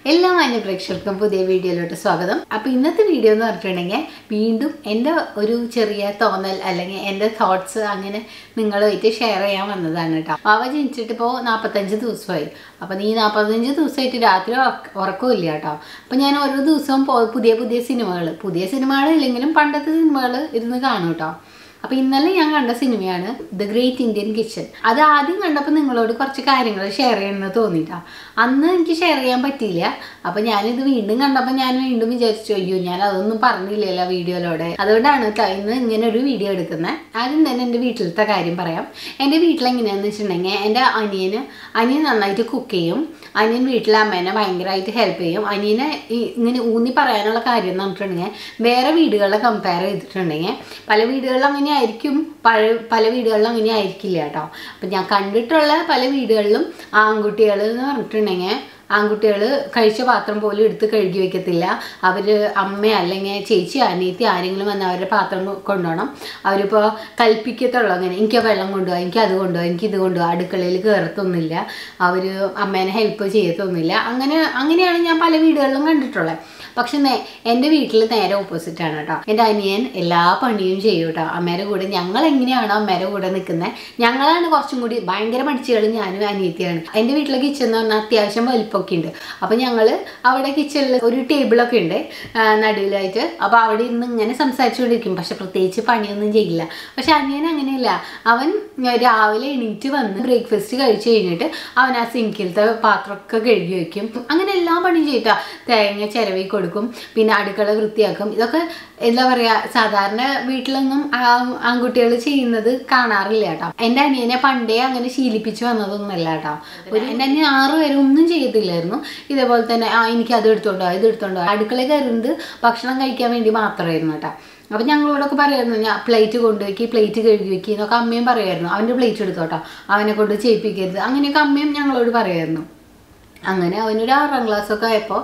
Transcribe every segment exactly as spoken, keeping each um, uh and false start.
എല്ലാ മാന്യ പ്രേക്ഷകർക്കും പുതിയ വീഡിയോയിലോട്ട് സ്വാഗതം. അപ്പോൾ ഇന്നത്തെ വീഡിയോ എന്ന് പറഞ്ഞിട്ടുണ്ടെങ്കിൽ വീണ്ടും എൻ്റെ ഒരു ചെറിയ തോന്നൽ അല്ലെങ്കിൽ എൻ്റെ തോട്ട്സ് അങ്ങനെ നിങ്ങളുമായിട്ട് ഷെയർ ചെയ്യാൻ വന്നതാണ് കേട്ടോ. അവ ജനിച്ചിട്ട് ഇപ്പോൾ നാൽപ്പത്തഞ്ച് ദിവസമായി. അപ്പം ഈ നാൽപ്പത്തഞ്ച് ദിവസമായിട്ട് രാത്രി ഉറക്കമില്ല കേട്ടോ. അപ്പം ഞാൻ ഓരോ ദിവസവും പുതിയ പുതിയ സിനിമകൾ പുതിയ സിനിമകൾ ഇല്ലെങ്കിലും പണ്ടത്തെ സിനിമകൾ ഇരുന്ന് കാണും കേട്ടോ. അപ്പോൾ ഇന്നലെ ഞാൻ കണ്ട സിനിമയാണ് ദ ഗ്രേറ്റ് ഇന്ത്യൻ കിച്ചൺ. അത് ആദ്യം കണ്ടപ്പോൾ നിങ്ങളോട് കുറച്ച് കാര്യങ്ങൾ ഷെയർ ചെയ്യണമെന്ന് തോന്നിയിട്ടാ. അന്ന് എനിക്ക് ഷെയർ ചെയ്യാൻ പറ്റിയില്ല. അപ്പോൾ ഞാനിത് വീണ്ടും കണ്ടപ്പോൾ ഞാൻ വീണ്ടും വിചാരിച്ചു, അയ്യോ ഞാൻ അതൊന്നും പറഞ്ഞില്ലല്ലോ വീഡിയോയിലൂടെ. അതുകൊണ്ടാണ് കേട്ടോ ഇന്ന് ഇങ്ങനെ ഒരു വീഡിയോ എടുക്കുന്നത്. ആദ്യം തന്നെ എൻ്റെ വീട്ടിലത്തെ കാര്യം പറയാം. എൻ്റെ വീട്ടിലെങ്ങനെയാണെന്ന് വെച്ചിട്ടുണ്ടെങ്കിൽ എൻ്റെ അനിയന് അനിയൻ നന്നായിട്ട് കുക്ക് ചെയ്യും. അനിയൻ വീട്ടിലെ അമ്മേനെ ഭയങ്കരമായിട്ട് ഹെൽപ്പ് ചെയ്യും. അനിയനെ ഇങ്ങനെ ഊന്നി പറയാനുള്ള കാര്യം എന്ന് പറഞ്ഞിട്ടുണ്ടെങ്കിൽ വേറെ വീടുകളെ കമ്പയർ ചെയ്തിട്ടുണ്ടെങ്കിൽ പല വീടുകളിലും അങ്ങനെ ആയിരിക്കും, പല പല വീടുകളിലും അങ്ങനെ ആയിരിക്കില്ല കേട്ടോ. അപ്പം ഞാൻ കണ്ടിട്ടുള്ള പല വീടുകളിലും ആൺകുട്ടികൾ എന്ന് പറഞ്ഞിട്ടുണ്ടെങ്കിൽ ആൺകുട്ടികൾ കഴിച്ച പാത്രം പോലും എടുത്ത് കഴുകി വയ്ക്കത്തില്ല. അവർ അമ്മ അല്ലെങ്കിൽ ചേച്ചി അനിയത്തി ആരെങ്കിലും വന്ന് അവരുടെ പാത്രം കൊണ്ടുപോകണം. അവരിപ്പോൾ കൽപ്പിക്കത്തുള്ളൂ അങ്ങനെ, എനിക്ക് വെള്ളം കൊണ്ടുപോകാം, എനിക്ക് അത് കൊണ്ടുപോകാം, എനിക്ക് ഇത് കൊണ്ടുപോകാം. അടുക്കളയിൽ കയറത്തൊന്നുമില്ല, അവർ അമ്മേനെ ഹെൽപ്പ് ചെയ്യത്തൊന്നുമില്ല. അങ്ങനെ അങ്ങനെയാണ് ഞാൻ പല വീടുകളിലും കണ്ടിട്ടുള്ളത്. പക്ഷെ നേ എൻ്റെ വീട്ടിൽ നേരെ ഓപ്പോസിറ്റാണ് കേട്ടോ. എൻ്റെ അനിയൻ എല്ലാ പണിയും ചെയ്യും കേട്ടോ അമ്മേരെ കൂടെ. ഞങ്ങൾ എങ്ങനെയാണോ അമ്മേരെ കൂടെ നിൽക്കുന്നത്, ഞങ്ങളാണ് കുറച്ചും കൂടി ഭയങ്കര മടിച്ചുകൾ. ഞാനും അനിയത്തിയാണ്. എൻ്റെ വീട്ടിലെ കിച്ചൺ എന്ന് പറഞ്ഞാൽ അത്യാവശ്യം വലിപ്പമൊക്കെ ഉണ്ട്. അപ്പം ഞങ്ങൾ അവിടെ കിച്ചണിൽ ഒരു ടേബിളൊക്കെ ഉണ്ട് നടുവിലായിട്ട്. അപ്പോൾ അവിടെ ഇരുന്ന് ഇങ്ങനെ സംസാരിച്ചുകൊണ്ടിരിക്കും. പക്ഷെ പ്രത്യേകിച്ച് പണിയൊന്നും ചെയ്യില്ല. പക്ഷെ അനിയൻ അങ്ങനെയല്ല. അവൻ രാവിലെ എണീറ്റ് വന്ന് ബ്രേക്ക്ഫാസ്റ്റ് കഴിച്ച് കഴിഞ്ഞിട്ട് അവൻ ആ സിങ്കിലത്തെ പാത്രമൊക്കെ കഴുകി വയ്ക്കും. അങ്ങനെ എല്ലാ പണിയും ചെയ്തിട്ടാ. തേങ്ങ ചിരവി കൊടുക്കും, പിന്നെ അടുക്കള വൃത്തിയാക്കും. ഇതൊക്കെ എന്താ പറയുക, സാധാരണ വീട്ടിലൊന്നും ആൺകുട്ടികൾ ചെയ്യുന്നത് കാണാറില്ല കേട്ടോ. എൻ്റെ അനിയനെ പണ്ടേ അങ്ങനെ ശീലിപ്പിച്ച് വന്നതൊന്നുമല്ല കേട്ടോ. ഒരു എൻ്റെ അനിയൻ ആറ് പേര് ഒന്നും ചെയ്യത്തില്ലായിരുന്നു. ഇതേപോലെ തന്നെ ആ എനിക്ക് അത് എടുത്തോണ്ടോ ഇത് എടുത്തോണ്ടോ അടുക്കളയിൽ കയറുന്നത് ഭക്ഷണം കഴിക്കാൻ വേണ്ടി മാത്രമായിരുന്നു കേട്ടോ. അപ്പം ഞങ്ങളോടൊക്കെ പറയായിരുന്നു, ഞാൻ പ്ലേറ്റ് കൊണ്ടുവയ്ക്കി, പ്ലേറ്റ് കഴുകി വയ്ക്കി എന്നൊക്കെ അമ്മയും പറയുമായിരുന്നു. അവൻ്റെ പ്ലേറ്റ് എടുത്തോട്ടോ, അവനെ കൊണ്ട് ചെയ്യിപ്പിക്കരുത്, അങ്ങനെയൊക്കെ അമ്മയും ഞങ്ങളോട് പറയുമായിരുന്നു. അങ്ങനെ അവനൊരു ആറാം ക്ലാസ്സൊക്കെ ആയപ്പോൾ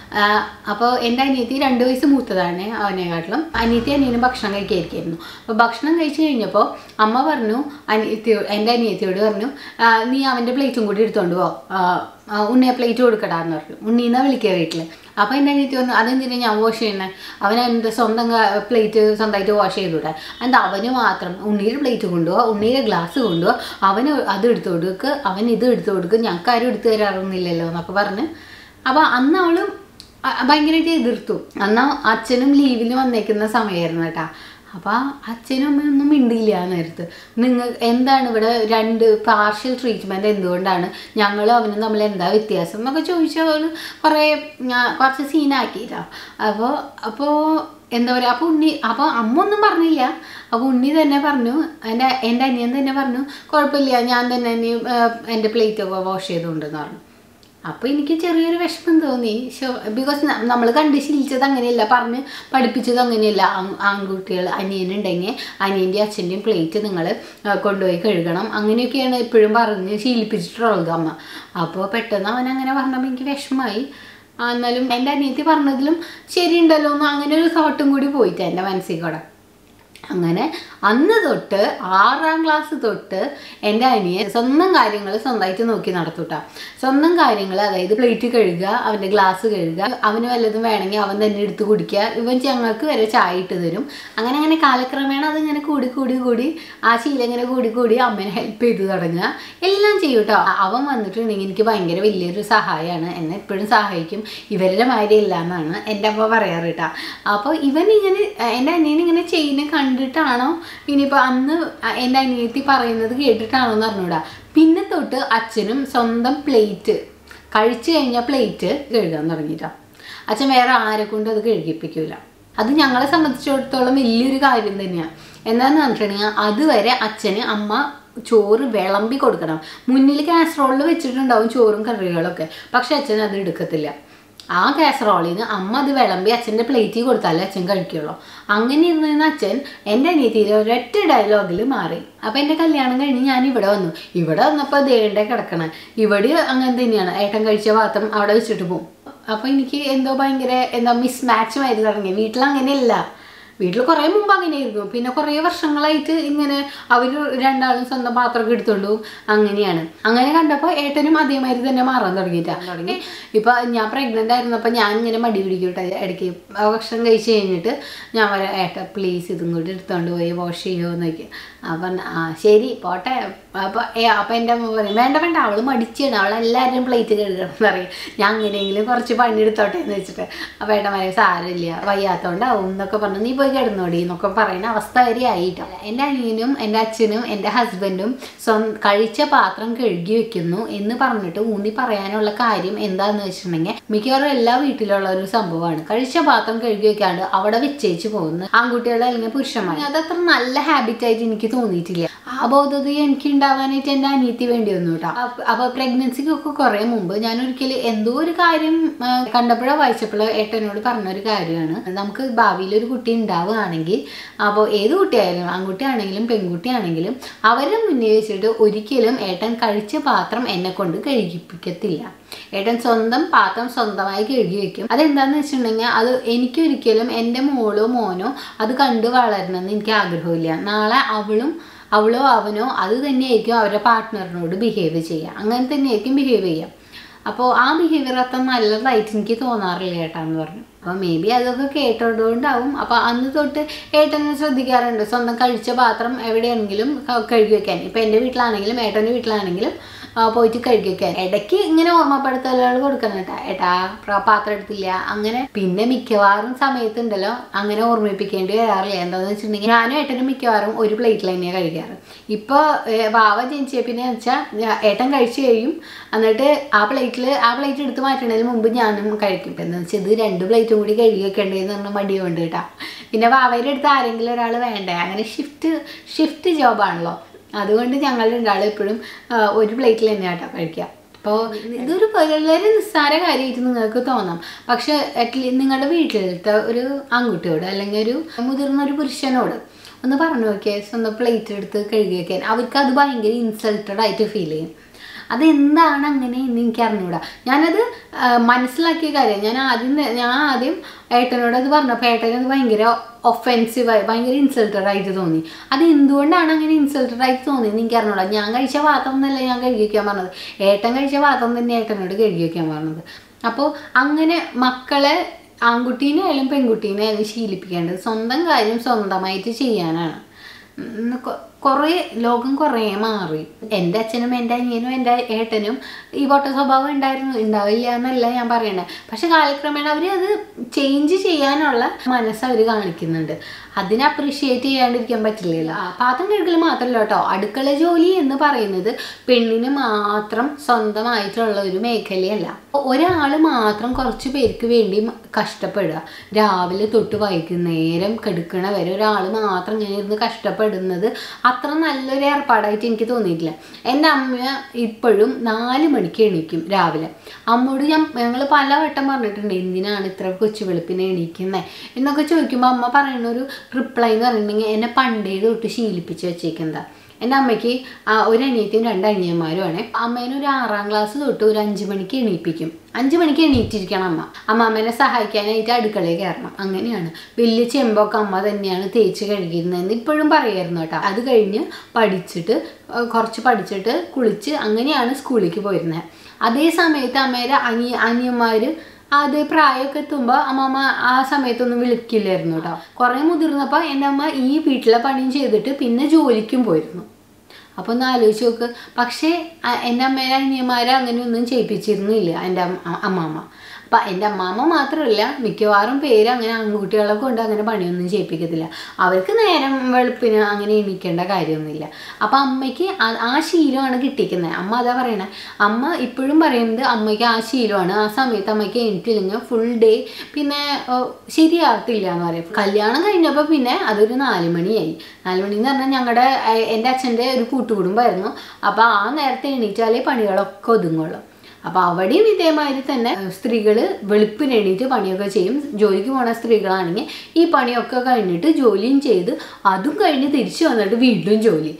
അപ്പോൾ എൻ്റെ അനിയത്തി രണ്ട് വയസ്സ് മൂത്തതാണ് അവനെക്കാട്ടിലും. അനിയത്തി അനിയനും ഭക്ഷണം കഴിക്കായിരിക്കായിരുന്നു. അപ്പോൾ ഭക്ഷണം കഴിച്ച് കഴിഞ്ഞപ്പോൾ അമ്മ പറഞ്ഞു അനിയത്തിയോ എൻ്റെ അനിയത്തിയോട് പറഞ്ഞു, നീ അവൻ്റെ പ്ലേറ്റും കൂടി എടുത്തോണ്ട് പോ, ഉണ്ണിയെ പ്ലേറ്റ് കൊടുക്കടാന്ന് പറഞ്ഞു. ഉണ്ണീന്നാ വിളിക്കുക വീട്ടിൽ. അപ്പോൾ എൻ്റെ അനിയത്തി പറഞ്ഞു, അതെന്തിനാ ഞാൻ വാഷ് ചെയ്യുന്നത്, അവൻ എൻ്റെ സ്വന്തം പ്ലേറ്റ് സ്വന്തമായിട്ട് വാഷ് ചെയ്തുകൂടെ, എന്താ അവന് മാത്രം ഉണ്ണിയുടെ പ്ലേറ്റ് കൊണ്ടുപോകുക, ഉണ്ണിയുടെ ഗ്ലാസ് കൊണ്ടുപോകുക, അവന് അത് എടുത്തു കൊടുക്കുക, അവൻ ഇത് എടുത്തു കൊടുക്കുക, ഞങ്ങൾക്ക് ആരും എടുത്തു തരാറൊന്നുമില്ലല്ലോ എന്നൊക്കെ പറഞ്ഞ്. അപ്പോൾ അന്ന് അവളും ഭയങ്കരമായിട്ട് എതിർത്തു. അന്ന് അച്ഛനും ലീവിന് വന്നേക്കുന്ന സമയമായിരുന്നു കേട്ടോ. അപ്പോൾ അച്ഛനും അമ്മയൊന്നും മിണ്ടിയില്ല ആ നേരത്ത്. നിങ്ങൾ എന്താണ് ഇവിടെ രണ്ട് പാർഷ്യൽ ട്രീറ്റ്മെൻറ്റ്, എന്തുകൊണ്ടാണ് ഞങ്ങളും അവനും തമ്മിൽ എന്താ വ്യത്യാസം എന്നൊക്കെ ചോദിച്ചാൽ അവൾ കുറേ കുറച്ച് സീനാക്കിയിട്ടാ. അപ്പോൾ അപ്പോൾ എന്താ പറയുക, അപ്പോൾ ഉണ്ണി അപ്പോൾ അമ്മ ഒന്നും പറഞ്ഞില്ല. അപ്പോൾ ഉണ്ണി തന്നെ പറഞ്ഞു, എൻ്റെ എൻ്റെ അനിയൻ തന്നെ പറഞ്ഞു, കുഴപ്പമില്ല ഞാൻ തന്നെ ഇനി എൻ്റെ പ്ലേറ്റൊക്കെ വാഷ് ചെയ്തുകൊണ്ടെന്ന് പറഞ്ഞു. അപ്പോൾ എനിക്ക് ചെറിയൊരു വിഷമം തോന്നി. ഷോ ബിക്കോസ് നമ്മൾ കണ്ട് ശീലിച്ചത് അങ്ങനെയല്ല, പറഞ്ഞ് പഠിപ്പിച്ചത് അങ്ങനെയല്ല. ആൺകുട്ടികൾ അനിയനുണ്ടെങ്കിൽ അനിയൻ്റെയും അച്ഛൻ്റെയും പ്ലേറ്റ് നിങ്ങൾ കൊണ്ടുപോയി കഴുകണം, അങ്ങനെയൊക്കെയാണ് എപ്പോഴും പറഞ്ഞ് ശീലിപ്പിച്ചിട്ടുള്ളത് അമ്മ. അപ്പോൾ പെട്ടെന്ന് അവൻ അങ്ങനെ പറഞ്ഞപ്പോൾ എനിക്ക് വിഷമമായി. എന്നാലും എൻ്റെ അനിയത്തി പറഞ്ഞതിലും ശരിയുണ്ടല്ലോ എന്ന് അങ്ങനെ ഒരു തോട്ടും കൂടി പോയിട്ട് എൻ്റെ മനസ്സിൽ കൂടെ. അങ്ങനെ അന്ന് തൊട്ട് ആറാം ക്ലാസ് തൊട്ട് എൻ്റെ അനിയൻ സ്വന്തം കാര്യങ്ങൾ സ്വന്തമായിട്ട് നോക്കി നടത്തൂട്ടാ. സ്വന്തം കാര്യങ്ങൾ, അതായത് പ്ലേറ്റ് കഴുകുക, അവൻ്റെ ഗ്ലാസ് കഴുകുക, അവന് വല്ലതും വേണമെങ്കിൽ അവൻ തന്നെ എടുത്ത് കുടിക്കുക, ഇവൻ ഞങ്ങൾക്ക് വരെ ചായ ഇട്ട് തരും. അങ്ങനെ അങ്ങനെ കാലക്രമേണ അതിങ്ങനെ കൂടി കൂടി കൂടി ആ ശീലം ഇങ്ങനെ കൂടി കൂടി അമ്മേനെ ഹെൽപ്പ് ചെയ്ത് തുടങ്ങുക, എല്ലാം ചെയ്യും കേട്ടോ. അവൻ വന്നിട്ടുണ്ടെങ്കിൽ എനിക്ക് ഭയങ്കര വലിയൊരു സഹായമാണ്, എന്നെ എപ്പോഴും സഹായിക്കും. ഇവരുടെ മാതിരിയില്ല എന്നാണ് എൻ്റെ അമ്മ പറയാറ് കേട്ടോ. അപ്പോൾ ഇവൻ ഇങ്ങനെ എൻ്റെ അനിയൻ ഇങ്ങനെ ചെയ്യുന്ന കണ്ടിട്ടാണോ ഇനിയിപ്പോൾ അന്ന് എൻ്റെ അനിയത്തി പറയുന്നത് കേട്ടിട്ടാണോ എന്ന് അറിഞ്ഞൂടാ. പിന്നെ തൊട്ട് അച്ഛനും സ്വന്തം പ്ലേറ്റ് കഴിച്ചു കഴിഞ്ഞാൽ പ്ലേറ്റ് കഴുകാൻ തുടങ്ങിയിട്ടാ. അച്ഛൻ വേറെ ആരെ കൊണ്ട് അത് കഴുകിപ്പിക്കില്ല. അത് ഞങ്ങളെ സംബന്ധിച്ചിടത്തോളം വലിയൊരു കാര്യം തന്നെയാണ്. എന്താണെന്ന് പറഞ്ഞിട്ടുണ്ടെങ്കിൽ അതുവരെ അച്ഛന് അമ്മ ചോറ് വിളമ്പി കൊടുക്കണം. മുന്നിൽ കാസറോളിൽ വെച്ചിട്ടുണ്ടാവും ചോറും കറികളൊക്കെ, പക്ഷെ അച്ഛൻ അത് എടുക്കത്തില്ല. ആ കാസറോളിൽ നിന്ന് അമ്മ അത് വിളമ്പി അച്ഛൻ്റെ പ്ലേറ്റിൽ കൊടുത്താലേ അച്ഛൻ കഴിക്കുള്ളൂ. അങ്ങനെ ഇരുന്ന അച്ഛൻ എൻ്റെ അനിയത്തിയിൽ ഒരൊറ്റ ഡയലോഗിൽ മാറി. അപ്പോൾ എൻ്റെ കല്യാണം കഴിഞ്ഞ് ഞാൻ ഇവിടെ വന്നു. ഇവിടെ വന്നപ്പോൾ ദേണ്ടേ കിടക്കണം. ഇവിടെ അങ്ങനെ തന്നെയാണ്, ഏട്ടൻ കഴിച്ച പാത്രം അവിടെ വെച്ചിട്ട് പോകും. അപ്പോൾ എനിക്ക് എന്തോ ഭയങ്കര എന്താ മിസ് മാച്ച് ആയിട്ട് തുടങ്ങി. വീട്ടിലങ്ങനെയല്ല, വീട്ടിൽ കുറേ മുമ്പ് അങ്ങനെയായിരുന്നു. പിന്നെ കുറേ വർഷങ്ങളായിട്ട് ഇങ്ങനെ അവർ രണ്ടാളും സ്വന്തം പാത്രമൊക്കെ എടുത്തോണ്ടു അങ്ങനെയാണ്. അങ്ങനെ കണ്ടപ്പോൾ ഏട്ടനും അതേമാതിരി തന്നെ മാറാൻ തുടങ്ങിയിട്ടാണ് തുടങ്ങി. ഇപ്പം ഞാൻ പ്രഗ്നൻ്റ് ആയിരുന്നപ്പോൾ ഞാൻ ഇങ്ങനെ മടി പിടിക്കൂട്ടെ ഇടയ്ക്ക്. ഭക്ഷണം കഴിച്ച് കഴിഞ്ഞിട്ട് ഞാൻ പറയാം ഏട്ട പ്ലീസ് ഇതും കൂടി എടുത്തോണ്ട് പോയി വാഷ് ചെയ്യുമോ എന്നൊക്കെ. അപ്പം ആ ശരി പോട്ടെ. അപ്പോൾ ഏ അപ്പം എൻ്റെ അമ്മ പറയും വേണ്ട വേണ്ട അവൾ മടിച്ചാണ്, അവളെല്ലാവരും പ്ലേറ്റ് കഴുകണം എന്ന് പറയും. ഞാൻ അങ്ങനെയെങ്കിലും കുറച്ച് പണിയെടുത്തോട്ടെ എന്ന് വെച്ചിട്ട്. അപ്പോൾ ഏട്ടൻ പറയും സാരമില്ല വയ്യാത്തോണ്ടാവും എന്നൊക്കെ പറഞ്ഞു നീ പോയി കിടന്നോടി എന്നൊക്കെ പറയുന്ന അവസ്ഥ വരെ ആയിട്ടോ. എൻ്റെ അനിയനും എൻ്റെ അച്ഛനും എൻ്റെ ഹസ്ബൻഡും സ്വന്തം കഴിച്ച പാത്രം കഴുകി വെക്കുന്നു എന്ന് പറഞ്ഞിട്ട് ഊന്നി പറയാനുള്ള കാര്യം എന്താണെന്ന് വെച്ചിട്ടുണ്ടെങ്കിൽ മിക്കവാറും എല്ലാ വീട്ടിലുള്ള ഒരു സംഭവമാണ്. കഴിച്ച പാത്രം കഴുകി വെക്കാണ്ട് അവിടെ വെച്ചേച്ച് പോകുന്നു ആൺകുട്ടികളെ അല്ലെങ്കിൽ പുരുഷന്മാർ. അതത്ര നല്ല ഹാബിറ്റായിട്ട് എനിക്ക് തോന്നിയിട്ടില്ല. ആ ബോധത എനിക്ക് ഉണ്ടാവാനായിട്ട് എൻ്റെ അനിയത്തി വേണ്ടി വന്നു കേട്ടോ. അപ്പോൾ പ്രഗ്നൻസിക്കൊക്കെ കുറേ മുമ്പ് ഞാൻ ഒരിക്കലും എന്തോ ഒരു കാര്യം കണ്ടപ്പോഴോ വായിച്ചപ്പോഴോ ഏട്ടനോട് പറഞ്ഞൊരു കാര്യമാണ്, നമുക്ക് ഭാവിയിൽ ഒരു കുട്ടി ഉണ്ടാവുകയാണെങ്കിൽ അപ്പോൾ ഏത് കുട്ടിയായാലും ആൺകുട്ടിയാണെങ്കിലും പെൺകുട്ടിയാണെങ്കിലും അവരുടെ മുന്നേ വെച്ചിട്ട് ഒരിക്കലും ഏട്ടൻ കഴിച്ച പാത്രം എന്നെ കൊണ്ട് കഴുകിപ്പിക്കത്തില്ല. ഏട്ടൻ സ്വന്തം പാത്രം സ്വന്തമായി കഴുകി വെക്കും. അതെന്താണെന്ന് വെച്ചിട്ടുണ്ടെങ്കിൽ അത് എനിക്കൊരിക്കലും എൻ്റെ മോളോ മോനോ അത് കണ്ടു വളരണമെന്ന് എനിക്ക് ആഗ്രഹമില്ല. നാളെ അവളും അവളോ അവനോ അത് തന്നെയായിരിക്കും അവരുടെ പാർട്ട്ണറിനോട് ബിഹേവ് ചെയ്യുക, അങ്ങനെ തന്നെയായിരിക്കും ബിഹേവ് ചെയ്യുക. അപ്പോൾ ആ ബിഹേവിയർ അത്ര നല്ലതായിട്ട് എനിക്ക് തോന്നാറില്ല ഏട്ടാന്ന് പറഞ്ഞു. അപ്പോൾ മേ ബി അതൊക്കെ കേട്ടതുകൊണ്ടാവും. അപ്പോൾ അന്ന് തൊട്ട് ഏട്ടനെ ശ്രദ്ധിക്കാറുണ്ട് സ്വന്തം കഴിച്ച പാത്രം എവിടെയാണെങ്കിലും കഴുകി വെക്കാൻ. ഇപ്പം എൻ്റെ വീട്ടിലാണെങ്കിലും ഏട്ടൻ്റെ വീട്ടിലാണെങ്കിലും പോയിട്ട് കഴുകി വെക്കാൻ. ഇടയ്ക്ക് ഇങ്ങനെ ഓർമ്മപ്പെടുത്തലുകൾ കൊടുക്കണം കേട്ടാ ഏട്ടാ പാത്രം എടുത്തില്ല അങ്ങനെ. പിന്നെ മിക്കവാറും സമയത്തുണ്ടല്ലോ അങ്ങനെ ഓർമ്മിപ്പിക്കേണ്ടി വരാറില്ല. എന്താണെന്ന് വെച്ചിട്ടുണ്ടെങ്കിൽ ഞാനും ഏട്ടനും മിക്കവാറും ഒരു പ്ലേറ്റിൽ തന്നെയാണ് കഴിക്കാറ്. ഇപ്പോൾ വാവ ജനിച്ച പിന്നെ വെച്ചാൽ ഏട്ടൻ കഴിച്ച് കഴിയും, എന്നിട്ട് ആ പ്ലേറ്റിൽ ആ പ്ലേറ്റ് എടുത്ത് മാറ്റുന്നതിന് മുമ്പ് ഞാനും കഴിക്കും. എന്താണെന്ന് വെച്ചാൽ ഇത് രണ്ട് പ്ലേറ്റും കൂടി കഴുകി വെക്കേണ്ടതെന്ന് പറഞ്ഞാൽ മടിയുണ്ട് കേട്ടോ. പിന്നെ വാവയുടെ അടുത്ത് ആരെങ്കിലും ഒരാൾ വേണ്ടേ, അങ്ങനെ ഷിഫ്റ്റ് ഷിഫ്റ്റ് ജോബാണല്ലോ. അതുകൊണ്ട് ഞങ്ങൾ രണ്ടാളും എപ്പോഴും ഒരു പ്ലേറ്റിൽ തന്നെ കേട്ടോ കഴിക്കുക. അപ്പോൾ ഇതൊരു വളരെ നിസ്സാര കാര്യമായിട്ട് നിങ്ങൾക്ക് തോന്നാം. പക്ഷെ അറ്റ്ലീസ്റ്റ് നിങ്ങളുടെ വീട്ടിലത്തെ ഒരു ആൺകുട്ടിയോട് അല്ലെങ്കിൽ ഒരു മുതിർന്ന ഒരു പുരുഷനോട് ഒന്ന് പറഞ്ഞു നോക്കിയാൽ സ്വന്തം പ്ലേറ്റ് എടുത്ത് കഴുകി വയ്ക്കാൻ അവർക്ക് അത് ഭയങ്കര ഇൻസൾട്ടഡ് ആയിട്ട് ഫീൽ ചെയ്യും. അതെന്താണ് അങ്ങനെ എന്ന് എനിക്ക് അറിഞ്ഞൂടാ. ഞാനത് മനസ്സിലാക്കിയ കാര്യം ഞാൻ ആദ്യം ഞാൻ ആദ്യം ഏട്ടനോട് അത് പറഞ്ഞപ്പോൾ ഏട്ടനത് ഭയങ്കര ഒഫെൻസീവായി ഭയങ്കര ഇൻസൾട്ടഡ് ആയിട്ട് തോന്നി. അത് എന്തുകൊണ്ടാണ് അങ്ങനെ ഇൻസൾട്ടഡ് ആയിട്ട് തോന്നിയെന്ന് എനിക്ക് അറിഞ്ഞൂടാ. ഞാൻ കഴിച്ച പാത്രം എന്നല്ല ഞാൻ കഴുകി വയ്ക്കാൻ പറഞ്ഞത്, ഏട്ടൻ കഴിച്ച പാത്രം തന്നെ ഏട്ടനോട് കഴുകി വയ്ക്കാൻ പറഞ്ഞത്. അപ്പോൾ അങ്ങനെ മക്കളെ ആൺകുട്ടീനായാലും പെൺകുട്ടീനായാലും ശീലിപ്പിക്കേണ്ടത് സ്വന്തം കാര്യം സ്വന്തമായിട്ട് ചെയ്യാനാണ്. കുറേ ലോകം കുറേ മാറി. എൻ്റെ അച്ഛനും എൻ്റെ അനിയനും എൻ്റെ ഏട്ടനും ഈ പൊട്ട സ്വഭാവം ഉണ്ടായിരുന്നു, ഉണ്ടാവില്ല എന്നല്ല ഞാൻ പറയണത്. പക്ഷെ കാലക്രമേണ അവർ അത് ചേഞ്ച് ചെയ്യാനുള്ള മനസ്സ് അവർ കാണിക്കുന്നുണ്ട്. അതിനെ അപ്രീഷിയേറ്റ് ചെയ്യാണ്ടിരിക്കാൻ പറ്റില്ലല്ലോ. പാത്രം കഴുകൽ മാത്രമല്ല കേട്ടോ, അടുക്കള ജോലി എന്ന് പറയുന്നത് പെണ്ണിന് മാത്രം സ്വന്തമായിട്ടുള്ള ഒരു മേഖലയല്ല. ഒരാൾ മാത്രം കുറച്ച് പേർക്ക് വേണ്ടി കഷ്ടപ്പെടുക, രാവിലെ തൊട്ട് വൈകുന്നേരം കെടുക്കണ വരെ ഒരാൾ മാത്രം ഇങ്ങനെ ഇരുന്ന് കഷ്ടപ്പെടുന്നത് അത്ര നല്ലൊരു ഏർപ്പാടായിട്ട് എനിക്ക് തോന്നിയിട്ടില്ല. എൻ്റെ അമ്മ ഇപ്പോഴും നാല് മണിക്ക് എണീക്കും രാവിലെ. അമ്മയോട് ഞാൻ ഞങ്ങൾ പലവട്ടം പറഞ്ഞിട്ടുണ്ട് എന്തിനാണ് ഇത്ര കൊച്ചു വെളുപ്പിനെ എണീക്കുന്നത് എന്നൊക്കെ ചോദിക്കുമ്പോൾ അമ്മ പറയുന്ന ഒരു റിപ്ലൈ എന്ന് പറഞ്ഞിട്ടുണ്ടെങ്കിൽ എന്നെ പണ്ടേ തൊട്ട് ശീലിപ്പിച്ച് വെച്ചേക്കുന്നതാണ്. എൻ്റെ അമ്മയ്ക്ക് ഒരു അനിയത്തിയും രണ്ട് അനിയന്മാരുമാണ്. അമ്മേനെ ഒരു ആറാം ക്ലാസ് തൊട്ട് ഒരു അഞ്ച് മണിക്ക് എണീപ്പിക്കും. അഞ്ച് മണിക്ക് എണീറ്റിരിക്കണം അമ്മ. അമ്മ അമ്മേനെ സഹായിക്കാനായിട്ട് അടുക്കളയിൽ കയറണം. അങ്ങനെയാണ് വലിയ ചെമ്പൊക്കെ അമ്മ തന്നെയാണ് തേച്ച് കഴുകിയിരുന്നതെന്ന് ഇപ്പോഴും പറയായിരുന്നു കേട്ടോ. അത് കഴിഞ്ഞ് പഠിച്ചിട്ട് കുറച്ച് പഠിച്ചിട്ട് കുളിച്ച് അങ്ങനെയാണ് സ്കൂളിലേക്ക് പോയിരുന്നത്. അതേ സമയത്ത് അമ്മേരെ അനിയ അനിയന്മാർ അതേ പ്രായമൊക്കെ എത്തുമ്പോൾ അമ്മമ്മ ആ സമയത്തൊന്നും വിളിക്കില്ലായിരുന്നു കേട്ടോ. കുറേ മുതിർന്നപ്പോൾ എൻ്റെ അമ്മ ഈ വീട്ടിലെ പണിയും ചെയ്തിട്ട് പിന്നെ ജോലിക്കും പോയിരുന്നു. അപ്പോൾ ഒന്ന് ആലോചിച്ച് നോക്ക്. പക്ഷേ എൻ്റെ അമ്മേരെ അനിയന്മാരെ അങ്ങനെയൊന്നും ചെയ്യിപ്പിച്ചിരുന്നില്ല എൻ്റെ അമ്മാമ്മ. അപ്പം എൻ്റെ അമ്മാമ്മ മാത്രമല്ല മിക്കവാറും പേര് അങ്ങനെ ആൺകുട്ടികളെ കൊണ്ട് അങ്ങനെ പണിയൊന്നും ചെയ്യിപ്പിക്കത്തില്ല. അവർക്ക് നേരം വെളുപ്പിന് അങ്ങനെ എണീക്കേണ്ട കാര്യമൊന്നുമില്ല. അപ്പം അമ്മയ്ക്ക് ആ ശീലമാണ് കിട്ടിക്കുന്നത്. അമ്മ അതാ പറയണേ. അമ്മ ഇപ്പോഴും പറയുന്നത് അമ്മയ്ക്ക് ആ ശീലമാണ്. ആ സമയത്ത് അമ്മയ്ക്ക് എണീറ്റില്ലെങ്കിൽ ഫുൾ ഡേ പിന്നെ ശരിയാകത്തില്ല എന്ന് പറയും. കല്യാണം കഴിഞ്ഞപ്പോൾ പിന്നെ അതൊരു നാല് മണിയായി. നാല് മണി എന്ന് പറഞ്ഞാൽ ഞങ്ങളുടെ എൻ്റെ അച്ഛൻ്റെ ഒരു കൂട്ടുകുടുംബമായിരുന്നു. അപ്പോൾ ആ നേരത്തെ എണീറ്റാലേ പണികളൊക്കെ ഒതുങ്ങുള്ളൂ. അപ്പോൾ അവിടെയും ഇതേമാതിരി തന്നെ സ്ത്രീകൾ വെളുപ്പിന് എണീറ്റ് പണിയൊക്കെ ചെയ്യും. ജോലിക്ക് പോണ സ്ത്രീകളാണെങ്കിൽ ഈ പണിയൊക്കെ കഴിഞ്ഞിട്ട് ജോലിയും ചെയ്ത് അതും കഴിഞ്ഞ് തിരിച്ചു വന്നിട്ട് വീണ്ടും ജോലി.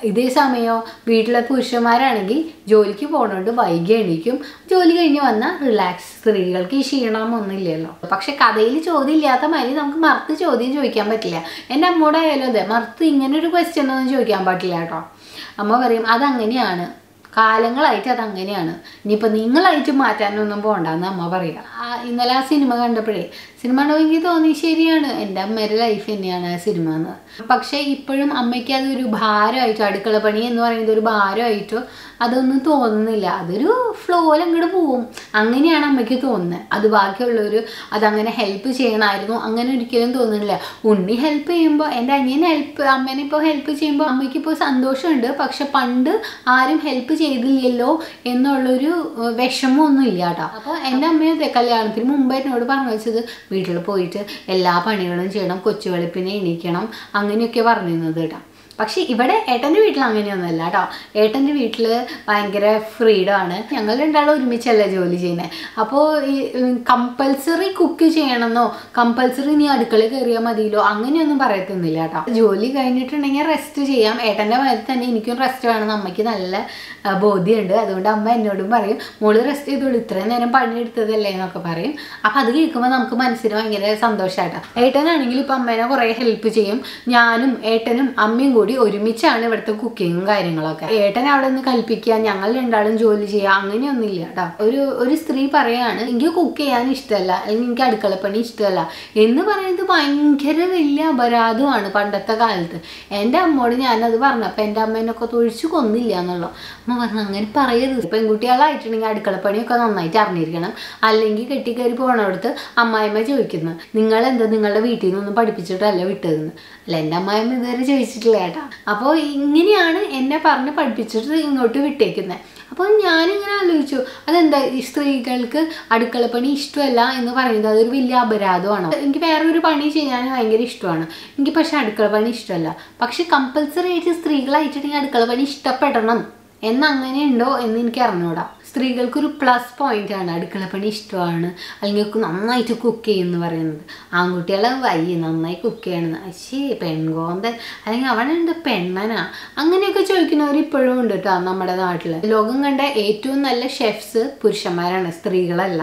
ഇതേ സമയമോ വീട്ടിലെ പുരുഷന്മാരാണെങ്കിൽ ജോലിക്ക് പോകണോണ്ട് വൈകി എണീക്കും. ജോലി കഴിഞ്ഞ് വന്നാൽ റിലാക്സ്. സ്ത്രീകൾക്ക് ഈ ക്ഷീണമൊന്നുമില്ലല്ലോ. പക്ഷെ കഥയിൽ ചോദ്യം ഇല്ലാത്ത മാതിരി നമുക്ക് മറുത്ത് ചോദ്യം ചോദിക്കാൻ പറ്റില്ല. എൻ്റെ അമ്മോട് ആയാലും അതെ, മറുത്ത് ഇങ്ങനെ ഒരു ക്വസ്റ്റ്യൻ ഒന്നും ചോദിക്കാൻ പറ്റില്ല കേട്ടോ. അമ്മ പറയും അതങ്ങനെയാണ്, കാലങ്ങളായിട്ട് അതങ്ങനെയാണ്, ഇനിയിപ്പോൾ നിങ്ങളായിട്ട് മാറ്റാനൊന്നും പോകണ്ടെന്ന് അമ്മ പറയുക. ഇന്നലെ ആ സിനിമ കണ്ടപ്പോഴേ സിനിമ കണ്ടപ്പോൾ എനിക്ക് തോന്നി ശരിയാണ്, എൻ്റെ അമ്മയുടെ ലൈഫ് തന്നെയാണ് ആ സിനിമ എന്ന്. പക്ഷേ ഇപ്പോഴും അമ്മയ്ക്ക് അതൊരു ഭാരമായിട്ടോ, അടുക്കള പണി എന്ന് പറയുന്നത് ഒരു ഭാരമായിട്ടോ അതൊന്നും തോന്നുന്നില്ല. അതൊരു ഫ്ലോയിൽ അങ്ങോട്ട് പോവും, അങ്ങനെയാണ് അമ്മയ്ക്ക് തോന്നുന്നത്. അത് ബാക്കിയുള്ളവർ അതങ്ങനെ ഹെൽപ്പ് ചെയ്യണമായിരുന്നു അങ്ങനെ ഒരിക്കലും തോന്നുന്നില്ല. ഉണ്ണി ഹെൽപ്പ് ചെയ്യുമ്പോൾ, എൻ്റെ അനിയൻ ഹെൽപ്പ് അമ്മേനെ ഇപ്പോൾ ഹെൽപ്പ് ചെയ്യുമ്പോൾ അമ്മയ്ക്കിപ്പോൾ സന്തോഷമുണ്ട്. പക്ഷെ പണ്ട് ആരും ഹെൽപ്പ് ചെയ്തില്ലല്ലോ എന്നുള്ളൊരു വിഷമമൊന്നും ഇല്ല കേട്ടോ. അപ്പോൾ എൻ്റെ അമ്മയുടെ കല്യാണത്തിന് മുമ്പ് എന്നോട് പറഞ്ഞു വെച്ചത് വീട്ടിൽ പോയിട്ട് എല്ലാ പണികളും ചെയ്യണം, കൊച്ചു വെളുപ്പിനെ എണീക്കണം, അങ്ങനെയൊക്കെ പറഞ്ഞിരുന്നത് കേട്ടോ. പക്ഷെ ഇവിടെ ഏട്ടൻ്റെ വീട്ടിൽ അങ്ങനെയൊന്നുമല്ല കേട്ടോ. ഏട്ടൻ്റെ വീട്ടിൽ ഭയങ്കര ഫ്രീഡം ആണ്. ഞങ്ങൾ രണ്ടാളും ഒരുമിച്ചല്ല ജോലി ചെയ്യുന്നത്. അപ്പോൾ ഈ കമ്പൽസറി കുക്ക് ചെയ്യണമെന്നോ കമ്പൽസറി നീ അടുക്കളയിൽ കയറിയാൽ മതിയല്ലോ അങ്ങനെയൊന്നും പറയത്തൊന്നുമില്ല കേട്ടോ. ജോലി കഴിഞ്ഞിട്ടുണ്ടെങ്കിൽ റെസ്റ്റ് ചെയ്യാം. ഏട്ടൻ്റെ മാതിരി തന്നെ എനിക്കും റെസ്റ്റ് വേണമെന്ന് അമ്മയ്ക്ക് നല്ല ബോധ്യമുണ്ട്. അതുകൊണ്ട് അമ്മ എന്നോടും പറയും മോള് റെസ്റ്റ് ചെയ്തോളൂ, ഇത്രയും നേരം പണിയെടുത്തതല്ലേ എന്നൊക്കെ പറയും. അപ്പം അത് കേൾക്കുമ്പോൾ നമുക്ക് മനസ്സിന് ഭയങ്കര സന്തോഷമായിട്ടോ. ഏട്ടനാണെങ്കിൽ ഇപ്പം അമ്മേനെ കുറേ ഹെൽപ്പ് ചെയ്യും. ഞാനും ഏട്ടനും അമ്മയും കൂടി ഒരുമിച്ചാണ് ഇവിടുത്തെ കുക്കിങ്ങും കാര്യങ്ങളൊക്കെ. ഏട്ടൻ അവിടെ നിന്ന് കൽപ്പിക്കുക, ഞങ്ങൾ രണ്ടാളും ജോലി ചെയ്യുക, അങ്ങനെയൊന്നുമില്ല കേട്ടോ. ഒരു ഒരു സ്ത്രീ പറയാണ് എനിക്ക് കുക്ക് ചെയ്യാൻ ഇഷ്ടമല്ല അല്ലെങ്കിൽ എനിക്ക് അടുക്കളപ്പണി ഇഷ്ടമല്ല എന്ന് പറയുന്നത് ഭയങ്കര വലിയ അപരാധമാണ് പണ്ടത്തെ കാലത്ത്. എൻ്റെ അമ്മോട് ഞാനത് പറഞ്ഞപ്പോൾ എൻ്റെ അമ്മേനൊക്കെ തൊഴിച്ചു കൊന്നില്ല എന്നുള്ളൂ. അമ്മ പറഞ്ഞു അങ്ങനെ പറയരുത്, പെൺകുട്ടികളായിട്ടുണ്ടെങ്കിൽ അടുക്കളപ്പണിയൊക്കെ നന്നായിട്ട് അറിഞ്ഞിരിക്കണം. അല്ലെങ്കിൽ കെട്ടിക്കയറി പോകണടുത്ത് അമ്മായിമ്മ ചോദിക്കുന്നത് നിങ്ങളെന്താ നിങ്ങളുടെ വീട്ടിൽ നിന്നൊന്നും പഠിപ്പിച്ചിട്ടല്ല വിട്ടതെന്ന്. അല്ല, എൻ്റെ അമ്മായിമ്മ ഇതുവരെ ചോദിച്ചിട്ടില്ല കേട്ടോ. അപ്പോൾ ഇങ്ങനെയാണ് എന്നെ പറഞ്ഞ് പഠിപ്പിച്ചിട്ട് ഇങ്ങോട്ട് വിട്ടേക്കുന്നത്. അപ്പോൾ ഞാനിങ്ങനെ ആലോചിച്ചു അതെന്താ ഈ സ്ത്രീകൾക്ക് അടുക്കളപ്പണി ഇഷ്ടമല്ല എന്ന് പറയുന്നത് അതൊരു വലിയ അപരാധമാണോ? എനിക്ക് വേറൊരു പണി ചെയ്യാൻ ഭയങ്കര ഇഷ്ടമാണ്, എനിക്ക് പക്ഷെ അടുക്കളപ്പണി ഇഷ്ടമല്ല. പക്ഷെ കമ്പൽസറി ആയിട്ട് സ്ത്രീകളായിട്ടുണ്ടെങ്കിൽ അടുക്കളപ്പണി ഇഷ്ടപ്പെടണം എന്നങ്ങനെ ഉണ്ടോ എന്ന് എനിക്ക് അറിഞ്ഞൂടാ. സ്ത്രീകൾക്കൊരു പ്ലസ് പോയിന്റ് ആണ് അടുക്കളപ്പണി ഇഷ്ടമാണ് അല്ലെങ്കിൽ നന്നായിട്ട് കുക്ക് ചെയ്യുമെന്ന് പറയുന്നത്. ആൺകുട്ടികളെ വയ്യ നന്നായി കുക്ക് ചെയ്യണമെന്ന്, അശ്ശേ പെൺകോന്തൻ അല്ലെങ്കിൽ അവനുണ്ട് പെണ്ണനാ അങ്ങനെയൊക്കെ ചോദിക്കുന്നവർ ഇപ്പോഴും ഉണ്ട് കേട്ടോ നമ്മുടെ നാട്ടിൽ. ലോകം കണ്ട ഏറ്റവും നല്ല ഷെഫ്സ് പുരുഷന്മാരാണ്, സ്ത്രീകളല്ല.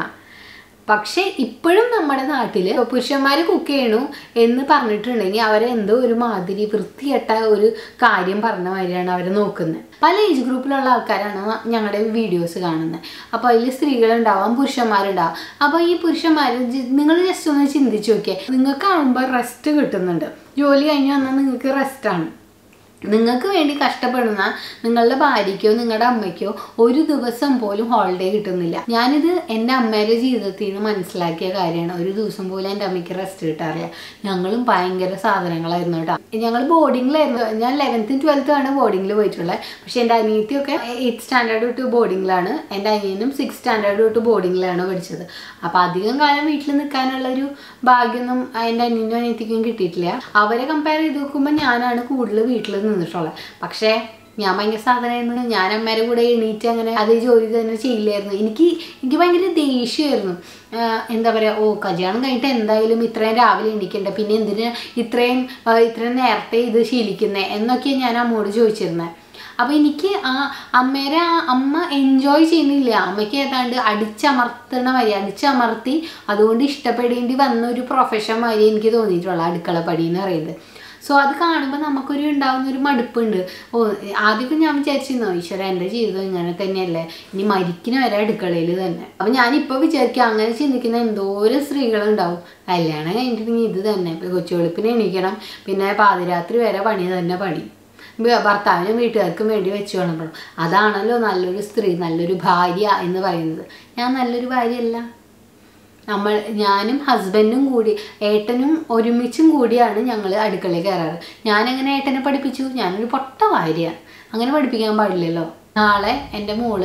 പക്ഷെ ഇപ്പോഴും നമ്മുടെ നാട്ടിൽ പുരുഷന്മാർ കുക്ക് ചെയ്യണു എന്ന് പറഞ്ഞിട്ടുണ്ടെങ്കിൽ അവരെ എന്തോ ഒരു മാതിരി വൃത്തികെട്ട ഒരു കാര്യം പറഞ്ഞ മാതിരിയാണ് അവർ നോക്കുന്നത്. പല ഏജ് ഗ്രൂപ്പിലുള്ള ആൾക്കാരാണ് ഞങ്ങളുടെ വീഡിയോസ് കാണുന്നത്. അപ്പോൾ അതിൽ സ്ത്രീകളുണ്ടാവാം പുരുഷന്മാരുണ്ടാവാം. അപ്പോൾ ഈ പുരുഷന്മാർ നിങ്ങൾ ജസ്റ്റ് ഒന്ന് ചിന്തിച്ച് നോക്കിയേ, നിങ്ങൾക്ക് കാണുമ്പോൾ റെസ്റ്റ് കിട്ടുന്നുണ്ട്, ജോലി കഴിഞ്ഞ് വന്നാൽ നിങ്ങൾക്ക് റെസ്റ്റാണ്. നിങ്ങൾക്ക് വേണ്ടി കഷ്ടപ്പെടുന്ന നിങ്ങളുടെ ഭാര്യയ്ക്കോ നിങ്ങളുടെ അമ്മയ്ക്കോ ഒരു ദിവസം പോലും ഹോളിഡേ കിട്ടുന്നില്ല. ഞാനിത് എൻ്റെ അമ്മയുടെ ജീവിതത്തിൽ നിന്ന് മനസ്സിലാക്കിയ കാര്യമാണ്. ഒരു ദിവസം പോലും എൻ്റെ അമ്മയ്ക്ക് റെസ്റ്റ് കിട്ടാറില്ല. ഞങ്ങളും ഭയങ്കര സാധനങ്ങളായിരുന്നു കേട്ടോ. ഞങ്ങൾ ബോർഡിങ്ങിലായിരുന്നു. ഞാൻ ലെവൻത്തും ട്വൽത്തും ആണ് ബോർഡിങ്ങിൽ പോയിട്ടുള്ളത്. പക്ഷെ എൻ്റെ അനിയത്തിയൊക്കെ എയ്ത്ത് സ്റ്റാൻഡേർഡ് തൊട്ട് ബോർഡിങ്ങിലാണ്, എൻ്റെ അനിയനും സിക്സ് സ്റ്റാൻഡേർഡ് തൊട്ട് ബോർഡിങ്ങിലാണ് പഠിച്ചത്. അപ്പോൾ അധികം കാലം വീട്ടിൽ നിൽക്കാനുള്ളൊരു ഭാഗ്യമൊന്നും എൻ്റെ അനിയനും അനിയത്തിക്കും കിട്ടിയിട്ടില്ല. അവരെ കമ്പയർ ചെയ്ത് നോക്കുമ്പോൾ ഞാനാണ് കൂടുതൽ വീട്ടിൽ നിന്നിട്ടുള്ളത്. പക്ഷേ ഞാൻ ഭയങ്കര സാധനമായിരുന്നു. ഞാൻ അമ്മേരെ കൂടെ എണീറ്റ് അങ്ങനെ അതേ ജോലി തന്നെ ചെയ്യില്ലായിരുന്നു. എനിക്ക് എനിക്ക് ഭയങ്കര ദേഷ്യമായിരുന്നു. എന്താ പറയുക, ഓ കല്യാണം കഴിഞ്ഞിട്ട് എന്തായാലും ഇത്രയും രാവിലെ എണീക്കണ്ടേ, പിന്നെ എന്തിന് ഇത്രയും ഇത്രയും നേരത്തെ ഇത് ശീലിക്കുന്നത് എന്നൊക്കെ ഞാൻ അമ്മോട് ചോദിച്ചിരുന്നത്. അപ്പോൾ എനിക്ക് ആ അമ്മേരെ ആ അമ്മ എൻജോയ് ചെയ്യുന്നില്ല. അമ്മയ്ക്ക് ഏതാണ്ട് അടിച്ചമർത്തണ മാതിരി അടിച്ചമർത്തി അതുകൊണ്ട് ഇഷ്ടപ്പെടേണ്ടി വന്ന ഒരു പ്രൊഫഷൻ മാതിരി എനിക്ക് തോന്നിയിട്ടുള്ള അടുക്കള പണി എന്ന് പറയുന്നത്. സോ അത് കാണുമ്പോൾ നമുക്കൊരു ഉണ്ടാകുന്നൊരു മടുപ്പുണ്ട്. ഓ ആദ്യമൊക്കെ ഞാൻ വിചാരിച്ചിരുന്നു ഈശ്വര എൻ്റെ ജീവിതം ഇങ്ങനെ തന്നെയല്ലേ, ഇനി മരിക്കുന്ന വരെ അടുക്കളയിൽ തന്നെ. അപ്പം ഞാനിപ്പോൾ വിചാരിക്കുക അങ്ങനെ ചിന്തിക്കുന്ന എന്തോരം സ്ത്രീകളുണ്ടാവും. കല്യാണം കഴിഞ്ഞിട്ടുണ്ടെങ്കിൽ ഇത് തന്നെ കൊച്ചു വെളുപ്പിന് എണീക്കണം, പിന്നെ പാതിരാത്രി വരെ പണി തന്നെ പണി, ഭർത്താവിനും വീട്ടുകാർക്കും വേണ്ടി വെച്ച് വേണപ്പെടും. അതാണല്ലോ നല്ലൊരു സ്ത്രീ, നല്ലൊരു ഭാര്യ എന്ന് പറയുന്നത്. ഞാൻ നല്ലൊരു ഭാര്യയല്ല. നമ്മൾ ഞാനും ഹസ്ബൻഡും കൂടി ഏട്ടനും ഒരുമിച്ചും കൂടിയാണ് ഞങ്ങൾ അടുക്കളയിൽ കയറാറ്. ഞാനെങ്ങനെ ഏട്ടനെ പഠിപ്പിച്ചു? ഞാനൊരു പൊട്ട ഭാര്യയാണ്, അങ്ങനെ പഠിപ്പിക്കാൻ പാടില്ലല്ലോ. നാളെ എൻ്റെ മോള്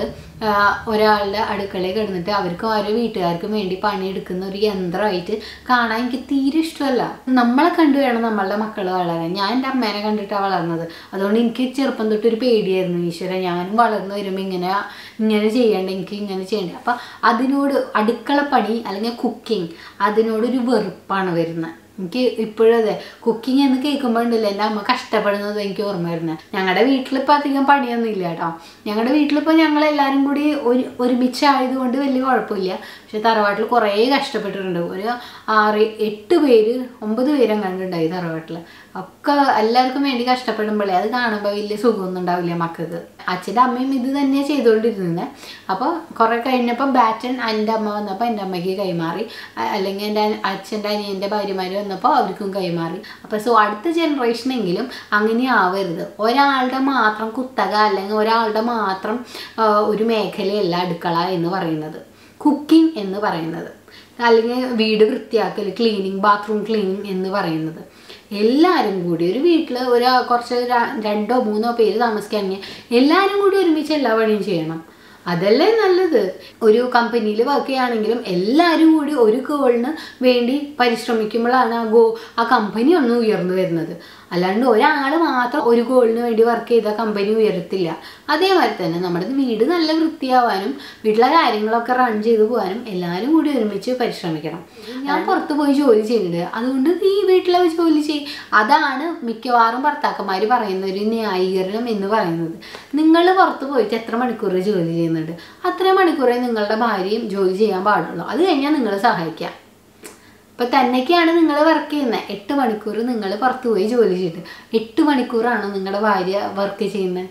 ഒരാളുടെ അടുക്കളയിൽ കിടന്നിട്ട് അവർക്ക് ഓരോ വീട്ടുകാർക്കും വേണ്ടി പണിയെടുക്കുന്ന ഒരു യന്ത്രമായിട്ട് കാണാൻ എനിക്ക് തീരെ ഇഷ്ടമല്ല. നമ്മളെ കണ്ടു വേണം നമ്മളുടെ മക്കൾ വളരാൻ. ഞാൻ എൻ്റെ അമ്മേനെ കണ്ടിട്ടാണ് വളർന്നത്. അതുകൊണ്ട് എനിക്ക് ചെറുപ്പം തൊട്ടൊരു പേടിയായിരുന്നു, ഈശ്വര ഞാനും വളർന്നു വരുമ്പോൾ ഇങ്ങനെ ഇങ്ങനെ ചെയ്യേണ്ട, എനിക്ക് ഇങ്ങനെ ചെയ്യേണ്ട. അപ്പം അതിനോട് അടുക്കള പണി അല്ലെങ്കിൽ കുക്കിംഗ് അതിനോടൊരു വെറുപ്പാണ് വരുന്നത്. എനിക്ക് ഇപ്പോഴും അതെ കുക്കിംഗ് എന്ന് കേൾക്കുമ്പോൾ ഉണ്ടല്ലോ എൻ്റെ അമ്മ കഷ്ടപ്പെടുന്നത് എനിക്ക് ഓർമ്മ വരുന്നത്. ഞങ്ങളുടെ വീട്ടിലിപ്പോൾ അധികം പണിയൊന്നും ഇല്ല കേട്ടോ. ഞങ്ങളുടെ വീട്ടിലിപ്പോൾ ഞങ്ങളെല്ലാവരും കൂടി ഒരു ഒരുമിച്ചായതുകൊണ്ട് വലിയ കുഴപ്പമില്ല. പക്ഷെ തറവാട്ടിൽ കുറേ കഷ്ടപ്പെട്ടിട്ടുണ്ട്. ഒരു ആറ് എട്ട് പേര് ഒമ്പത് പേരും കണ്ടുണ്ടായി തറവാട്ടിൽ. ഒക്കെ എല്ലാവർക്കും വേണ്ടി കഷ്ടപ്പെടുമ്പോഴേ അത് കാണുമ്പോൾ വലിയ സുഖമൊന്നും ഉണ്ടാവില്ല മക്കൾക്ക്. അച്ഛൻ്റെ അമ്മയും ഇത് തന്നെയാണ് ചെയ്തുകൊണ്ടിരുന്നത്. അപ്പോൾ കുറേ കഴിഞ്ഞപ്പോൾ ബാറ്റൺ എൻ്റെ അമ്മ വന്നപ്പോൾ എൻ്റെ അമ്മയ്ക്ക് കൈമാറി, അല്ലെങ്കിൽ എൻ്റെ അച്ഛൻ്റെ അനിയൻ്റെ ഭാര്യമാർ വന്നപ്പോൾ അവർക്കും കൈമാറി. അപ്പോൾ സോ അടുത്ത ജനറേഷനെങ്കിലും അങ്ങനെ ആവരുത്. ഒരാളുടെ മാത്രം കുത്തക അല്ലെങ്കിൽ ഒരാളുടെ മാത്രം ഒരു മേഖലയല്ല അടുക്കള എന്ന് പറയുന്നത്, കുക്കിംഗ് എന്ന് പറയുന്നത്, അല്ലെങ്കിൽ വീട് വൃത്തിയാക്കൽ, ക്ലീനിങ്, ബാത്റൂം ക്ലീനിങ് എന്ന് പറയുന്നത്. എല്ലാവരും കൂടി ഒരു വീട്ടിൽ ഒരു കുറച്ച് രണ്ടോ മൂന്നോ പേര് താമസിക്കുകയാണെങ്കിൽ എല്ലാവരും കൂടി ഒരുമിച്ച് എല്ലാ പണിയും ചെയ്യണം. അതല്ലേ നല്ലത്. ഒരു കമ്പനിയിൽ വർക്ക് ചെയ്യുകയാണെങ്കിലും എല്ലാവരും കൂടി ഒരു ഗോളിന് വേണ്ടി പരിശ്രമിക്കുമ്പോഴാണ് ആ ഗോ ആ കമ്പനി ഒന്ന് ഉയർന്നു വരുന്നത്. അല്ലാണ്ട് ഒരാൾ മാത്രം ഒരു ഗോളിന് വേണ്ടി വർക്ക് ചെയ്താൽ കമ്പനി ഉയരത്തില്ല. അതേമാതിരി തന്നെ നമ്മുടെ വീട് നല്ല വൃത്തിയാവാനും വീട്ടിലെ കാര്യങ്ങളൊക്കെ റൺ ചെയ്ത് പോകാനും എല്ലാവരും കൂടി ഒരുമിച്ച് പരിശ്രമിക്കണം. ഞാൻ പുറത്ത് പോയി ജോലി ചെയ്യുന്നുണ്ട്, അതുകൊണ്ട് നീ വീട്ടിലെ ജോലി ചെയ്യും. അതാണ് മിക്കവാറും ഭർത്താക്കന്മാർ പറയുന്ന ഒരു ന്യായീകരണം എന്ന് പറയുന്നത്. നിങ്ങൾ പുറത്ത് പോയിട്ട് എത്ര മണിക്കൂർ ജോലി ചെയ്യുന്നുണ്ട്, അത്ര മണിക്കൂറേ നിങ്ങളുടെ ഭാര്യയും ജോലി ചെയ്യാൻ പാടുള്ളൂ. അത് കഴിഞ്ഞാൽ നിങ്ങൾ സഹായിക്കാം. ഇപ്പം തന്നെയൊക്കെയാണ് നിങ്ങൾ വർക്ക് ചെയ്യുന്നത്, എട്ട് മണിക്കൂർ നിങ്ങൾ പുറത്ത് പോയി ജോലി ചെയ്തിട്ട് എട്ട് മണിക്കൂറാണ് നിങ്ങളുടെ ഭാര്യ വർക്ക് ചെയ്യുന്നത്.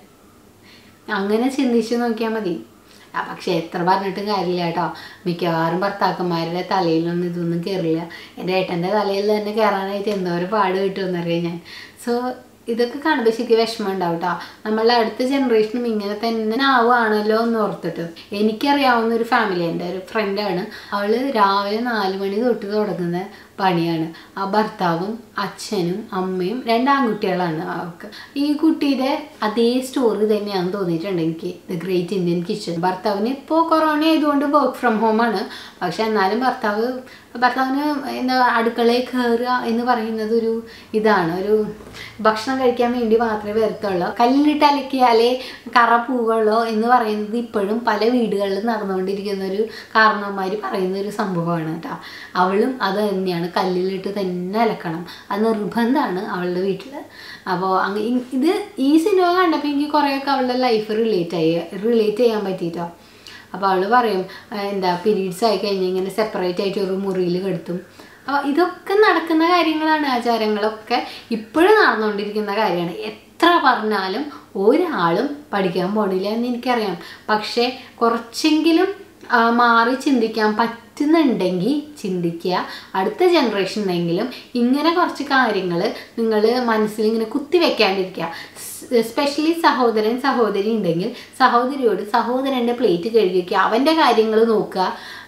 അങ്ങനെ ചിന്തിച്ച് നോക്കിയാൽ മതി. പക്ഷെ എത്ര പറഞ്ഞിട്ടും കാര്യമില്ല കേട്ടോ. മിക്കവാറും ഭർത്താക്കന്മാരുടെ തലയിലൊന്നും ഇതൊന്നും കയറില്ല. എൻ്റെ ഏട്ടൻ്റെ തലയിൽ തന്നെ കയറാനായിട്ട് എന്തോരം പാട് കിട്ടുമെന്നറിയാം ഞാൻ. സോ ഇതൊക്കെ കാണുമ്പോൾ ശരിക്കും വിഷമം ഉണ്ടാവും കേട്ടോ. നമ്മളുടെ അടുത്ത ജനറേഷനും ഇങ്ങനെ തന്നെ ആവുകയാണല്ലോ എന്ന് ഓർത്തിട്ട്. എനിക്കറിയാവുന്ന ഒരു ഫാമിലി, എൻ്റെ ഒരു ഫ്രണ്ടാണ്, അവൾ രാവിലെ നാല് മണി തൊട്ട് തുടങ്ങുന്ന പണിയാണ്. ആ ഭർത്താവും അച്ഛനും അമ്മയും രണ്ടാൺകുട്ടികളാണ് അവർക്ക്. ഈ കുട്ടിയുടെ അതേ സ്റ്റോറി തന്നെയാണെന്ന് തോന്നിയിട്ടുണ്ട് എനിക്ക്, ദ ഗ്രേറ്റ് ഇന്ത്യൻ കിച്ചൺ. ഭർത്താവിന് ഇപ്പോൾ കൊറോണ ആയതുകൊണ്ട് വർക്ക് ഫ്രം ഹോമാണ്. പക്ഷെ എന്നാലും ഭർത്താവ് ഭർത്താവിന് എന്താ അടുക്കളയിൽ കയറുക എന്ന് പറയുന്നത് ഒരു ഇതാണ്, ഒരു ഭക്ഷണം കഴിക്കാൻ വേണ്ടി മാത്രമേ വരത്തുള്ളൂ. കല്ലിലിട്ട് അലക്കിയാലേ കറ പോവുള്ളൂ എന്ന് പറയുന്നത് ഇപ്പോഴും പല വീടുകളിലും നടന്നുകൊണ്ടിരിക്കുന്ന ഒരു കാരണവന്മാർ പറയുന്ന ഒരു സംഭവമാണ് കേട്ടോ. അവളും അത് തന്നെയാണ്, കല്ലിലിട്ട് തന്നെ അലക്കണം, അത് നിർബന്ധമാണ് അവളുടെ വീട്ടിൽ. അപ്പോൾ അങ്ങ് ഇത് ഈ സിനിമ കണ്ടപ്പോൾ എനിക്ക് കുറേയൊക്കെ അവളുടെ ലൈഫ് റിലേറ്റ് ആയി റിലേറ്റ് ചെയ്യാൻ പറ്റിയിട്ടോ. അപ്പോൾ അവൾ പറയും എന്താ പീരീഡ്സ് ആയി കഴിഞ്ഞാൽ ഇങ്ങനെ സെപ്പറേറ്റ് ആയിട്ട് ഒരു മുറിയിൽ കിടത്തും. അപ്പോൾ ഇതൊക്കെ നടക്കുന്ന കാര്യങ്ങളാണ്, ആചാരങ്ങളൊക്കെ ഇപ്പോഴും നടന്നുകൊണ്ടിരിക്കുന്ന കാര്യമാണ്. എത്ര പറഞ്ഞാലും ഒരാളും പഠിക്കാൻ പോണില്ല എന്ന് എനിക്കറിയാം. പക്ഷേ കുറച്ചെങ്കിലും മാറി ചിന്തിക്കാൻ പറ്റുന്നുണ്ടെങ്കിൽ ചിന്തിക്കുക. അടുത്ത ജനറേഷനെങ്കിലും ഇങ്ങനെ കുറച്ച് കാര്യങ്ങൾ നിങ്ങൾ മനസ്സിൽ ഇങ്ങനെ കുത്തി വെക്കാണ്ടിരിക്കുക. എസ്പെഷ്യലി സഹോദരൻ സഹോദരി ഉണ്ടെങ്കിൽ സഹോദരിയോട് സഹോദരൻ്റെ പ്ലേറ്റ് കഴുകിക്കുക, അവൻ്റെ കാര്യങ്ങൾ നോക്കുക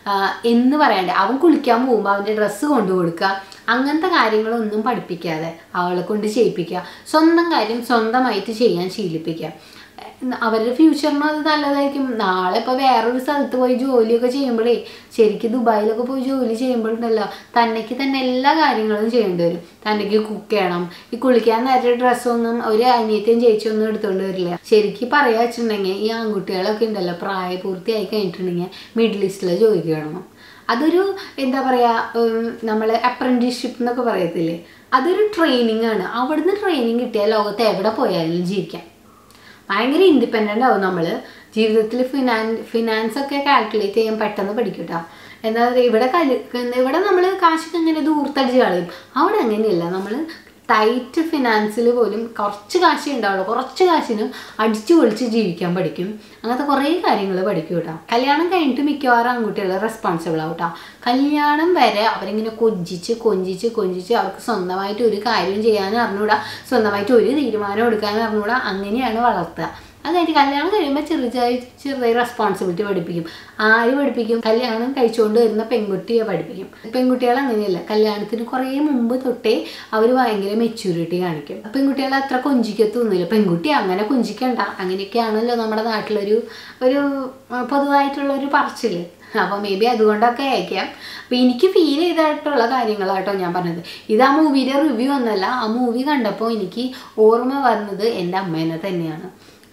എന്ന് പറയാണ്ട് അവൻ കുളിക്കാൻ പോകുമ്പോൾ അവൻ്റെ ഡ്രസ്സ് കൊണ്ടു കൊടുക്കുക. അങ്ങനത്തെ കാര്യങ്ങളൊന്നും പഠിപ്പിക്കാതെ അവളെ കൊണ്ട് ചെയ്യിപ്പിക്കുക. സ്വന്തം കാര്യം സ്വന്തമായിട്ട് ചെയ്യാൻ ശീലിപ്പിക്കുക. അവരുടെ ഫ്യൂച്ചറിനും അത് നല്ലതായിരിക്കും. നാളെ ഇപ്പോൾ വേറൊരു സ്ഥലത്ത് പോയി ജോലിയൊക്കെ ചെയ്യുമ്പോഴേ, ശരിക്കും ദുബായിലൊക്കെ പോയി ജോലി ചെയ്യുമ്പോഴുണ്ടല്ലോ തന്നേക്ക് തന്നെ എല്ലാ കാര്യങ്ങളും ചെയ്യേണ്ടി വരും. തന്നേക്ക് കുക്ക് ചെയ്യണം, ഈ കുളിക്കാൻ നേരത്തെ ഡ്രസ്സൊന്നും ഒരു അനിയത്തെയും ചേച്ചിയൊന്നും എടുത്തുകൊണ്ട് വരില്ല. ശരിക്കും പറയാ വെച്ചിട്ടുണ്ടെങ്കിൽ ഈ ആൺകുട്ടികളൊക്കെ ഉണ്ടല്ലോ പ്രായപൂർത്തിയായി കഴിഞ്ഞിട്ടുണ്ടെങ്കിൽ മിഡിൽ ഈസ്റ്റിൽ ജോലിക്ക് വേണം. അതൊരു എന്താ പറയുക, നമ്മൾ അപ്രന്റീസ്ഷിപ്പ് എന്നൊക്കെ പറയത്തില്ലേ, അതൊരു ട്രെയിനിങ് ആണ്. അവിടുന്ന് ട്രെയിനിങ് കിട്ടിയാൽ ലോകത്ത് എവിടെ പോയാലും ജീവിക്കാം. ഭയങ്കര ഇൻഡിപെൻഡൻ്റ് ആവും നമ്മൾ ജീവിതത്തിൽ. ഫിനാൻ ഫിനാൻസൊക്കെ കാൽക്കുലേറ്റ് ചെയ്യാൻ പെട്ടെന്ന് പഠിക്കും കേട്ടോ. എന്താ പറയുക, ഇവിടെ കല് ഇവിടെ നമ്മൾ കാശൊക്കെ ഇങ്ങനെ ദൂർത്തടിച്ച് കളയും. അവിടെ അങ്ങനെയല്ല. നമ്മൾ ടൈറ്റ് ഫിനാൻസിൽ പോലും കുറച്ച് കാശേ ഉണ്ടാവുള്ളൂ. കുറച്ച് കാശിനും അടിച്ചു പൊളിച്ച് ജീവിക്കാൻ പഠിക്കും. അങ്ങനത്തെ കുറേ കാര്യങ്ങൾ പഠിക്കും കേട്ടോ. കല്യാണം കഴിഞ്ഞിട്ട് മിക്കവാറും ആൺകുട്ടികൾ റെസ്പോൺസിബിൾ ആവും കേട്ടോ. കല്യാണം വരെ അവരിങ്ങനെ കൊഞ്ചിച്ച് കൊഞ്ചിച്ച് കൊഞ്ചിച്ച് അവർക്ക് സ്വന്തമായിട്ട് ഒരു കാര്യം ചെയ്യാനും അറിഞ്ഞൂടാ, സ്വന്തമായിട്ട് ഒരു തീരുമാനം എടുക്കാനും അറിഞ്ഞൂടാ. അങ്ങനെയാണ് വളർത്തുക. അത് കഴിഞ്ഞ് കല്യാണം കഴിയുമ്പോൾ ചെറുതായി ചെറുതായി റെസ്പോൺസിബിലിറ്റി പഠിപ്പിക്കും. ആര് പഠിപ്പിക്കും? കല്യാണം കഴിച്ചുകൊണ്ട് വരുന്ന പെൺകുട്ടിയെ പഠിപ്പിക്കും. പെൺകുട്ടികൾ അങ്ങനെയല്ല, കല്യാണത്തിന് കുറേ മുമ്പ് തൊട്ടേ അവർ ഭയങ്കര മെച്യൂരിറ്റി കാണിക്കും. പെൺകുട്ടികൾ അത്ര കൊഞ്ചിക്കത്തൊന്നുമില്ല. പെൺകുട്ടി അങ്ങനെ കൊഞ്ചിക്കണ്ട, അങ്ങനെയൊക്കെയാണല്ലോ നമ്മുടെ നാട്ടിലൊരു ഒരു പൊതുവായിട്ടുള്ളൊരു പറച്ചിൽ. അപ്പോൾ മേ ബി അതുകൊണ്ടൊക്കെ ആയിരിക്കാം. അപ്പോൾ എനിക്ക് ഫീൽ ചെയ്തിട്ടുള്ള കാര്യങ്ങളാട്ടോ ഞാൻ പറഞ്ഞത്. ഇത് ആ മൂവിയുടെ റിവ്യൂ ഒന്നല്ല. ആ മൂവി കണ്ടപ്പോൾ എനിക്ക് ഓർമ്മ വന്നത് എൻ്റെ അമ്മേനെ തന്നെയാണ്.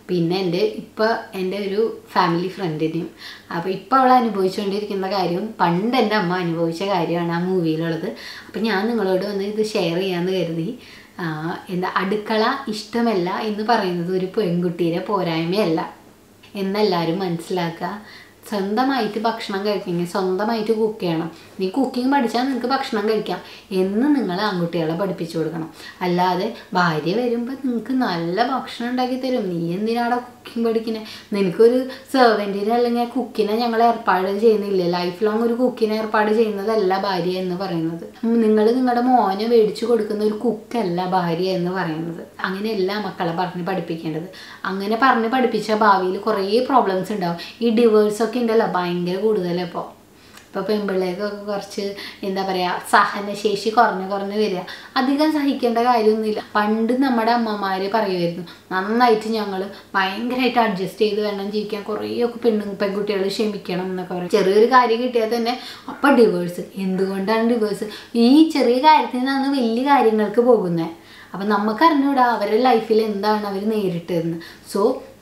പിന്നെ എൻ്റെ ഇപ്പം എൻ്റെ ഒരു ഫാമിലി ഫ്രണ്ടിനെയും. അപ്പോൾ ഇപ്പോൾ അവൾ അനുഭവിച്ചുകൊണ്ടിരിക്കുന്ന കാര്യവും പണ്ട് എൻ്റെ അമ്മ അനുഭവിച്ച കാര്യമാണ് ആ മൂവിയിലുള്ളത്. അപ്പം ഞാൻ നിങ്ങളോട് വന്ന് ഇത് ഷെയർ ചെയ്യാമെന്ന് കരുതി. എന്താ, അടുക്കള ഇഷ്ടമല്ല എന്ന് പറയുന്നത് ഒരു പെൺകുട്ടിയുടെ പോരായ്മയല്ല എന്നെല്ലാവരും മനസ്സിലാക്കുക. സ്വന്തമായിട്ട് ഭക്ഷണം കഴിക്കണമെങ്കിൽ സ്വന്തമായിട്ട് കുക്ക് ചെയ്യണം. നീ കുക്കിംഗ് പഠിച്ചാൽ നിനക്ക് ഭക്ഷണം കഴിക്കാം എന്ന് നിങ്ങൾ ആൺകുട്ടികളെ പഠിപ്പിച്ചു കൊടുക്കണം. അല്ലാതെ ഭാര്യ വരുമ്പോൾ നിങ്ങൾക്ക് നല്ല ഭക്ഷണം ഉണ്ടാക്കി തരും, നീ എന്തിനാടെ കുക്കിംഗ് പഠിക്കുന്നത്? നിനക്കൊരു സെർവൻറ്റിനെ അല്ലെങ്കിൽ കുക്കിനെ ഞങ്ങൾ ഏർപ്പാട് ചെയ്യുന്നില്ലേ? ലൈഫ് ലോങ് ഒരു കുക്കിനെ ഏർപ്പാട് ചെയ്യുന്നതല്ല ഭാര്യ എന്ന് പറയുന്നത്. നിങ്ങൾ നിങ്ങളുടെ മോനെ മേടിച്ചു കൊടുക്കുന്ന ഒരു കുക്കല്ല ഭാര്യ എന്ന് പറയുന്നത്. അങ്ങനെയല്ല മക്കളെ പറഞ്ഞ് പഠിപ്പിക്കേണ്ടത്. അങ്ങനെ പറഞ്ഞ് പഠിപ്പിച്ച ഭാവിയിൽ കുറേ പ്രോബ്ലംസ് ഉണ്ടാവും. ഈ ഡിവേഴ്സൊക്കെ ഉണ്ടല്ലോ ഭയങ്കര കൂടുതലാണ് ഇപ്പോൾ. ഇപ്പോൾ പെൺപിള്ളേർക്കൊക്കെ കുറച്ച് എന്താ പറയുക, സഹനശേഷി കുറഞ്ഞ് കുറഞ്ഞ് വരിക. അധികം സഹിക്കേണ്ട കാര്യമൊന്നുമില്ല. പണ്ട് നമ്മുടെ അമ്മമാർ പറയുമായിരുന്നു, നന്നായിട്ട് ഞങ്ങൾ ഭയങ്കരമായിട്ട് അഡ്ജസ്റ്റ് ചെയ്ത് വേണം ജീവിക്കാൻ, കുറേയൊക്കെ പെണ്ണു പെൺകുട്ടികൾ ക്ഷമിക്കണം എന്നൊക്കെ പറയും. ചെറിയൊരു കാര്യം കിട്ടിയാൽ തന്നെ അപ്പം ഡിവേഴ്സ്. എന്തുകൊണ്ടാണ് ഡിവേഴ്സ്? ഈ ചെറിയ കാര്യത്തിൽ നിന്നാണ് വലിയ കാര്യങ്ങൾക്ക് പോകുന്നത്. അപ്പം നമുക്കറിഞ്ഞൂടാ അവരുടെ ലൈഫിൽ എന്താണ് അവർ നേരിട്ടതെന്ന്. സോ